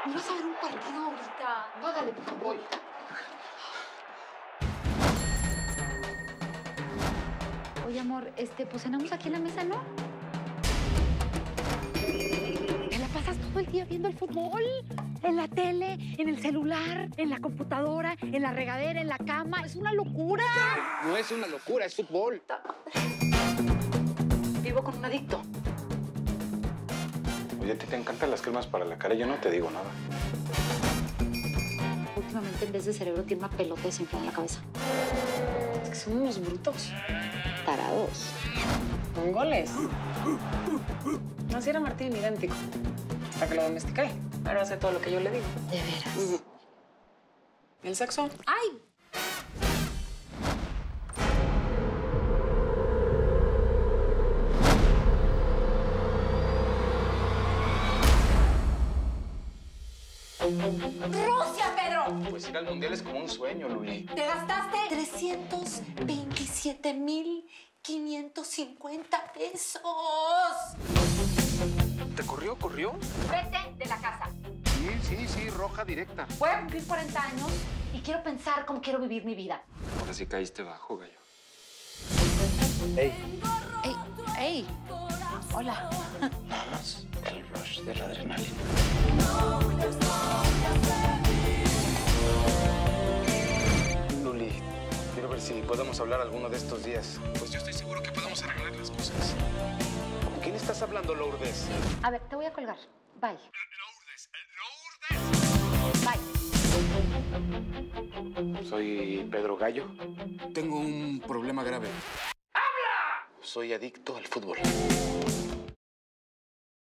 Vamos a ver un partido ahorita. Hágale, por favor. Voy. Oye, amor, pues cenamos aquí en la mesa, ¿no? ¿Te la pasas todo el día viendo el fútbol? En la tele, en el celular, en la computadora, en la regadera, en la cama. ¡Es una locura! No es una locura, es fútbol. Vivo con un adicto. Oye, a ti te encantan las cremas para la cara, yo no te digo nada. Últimamente, en vez de cerebro, tiene una pelota desinflada en la cabeza. Es que son unos brutos. Tarados. Mongoles. Así era Martín, idéntico. Hasta que lo domestiqué. Ahora hace todo lo que yo le digo. De veras. ¿El sexo? ¡Ay! ¡Rusia, Pedro! Pues ir al mundial es como un sueño, Luis. Te gastaste 327,550 pesos. ¿Te corrió? Vete de la casa. Sí, roja directa. Voy a cumplir 40 años y quiero pensar cómo quiero vivir mi vida. Ahora sí caíste bajo, gallo. ¡Ey! ¡Ey! Hola. Nada más el rush de la adrenalina. Luli, quiero ver si podemos hablar alguno de estos días. Pues yo estoy seguro que podemos arreglar las cosas. ¿Con quién estás hablando, Lourdes? A ver, te voy a colgar. Bye. Lourdes. Bye. Soy Pedro Gallo. Tengo un problema grave. ¡Habla! Soy adicto al fútbol.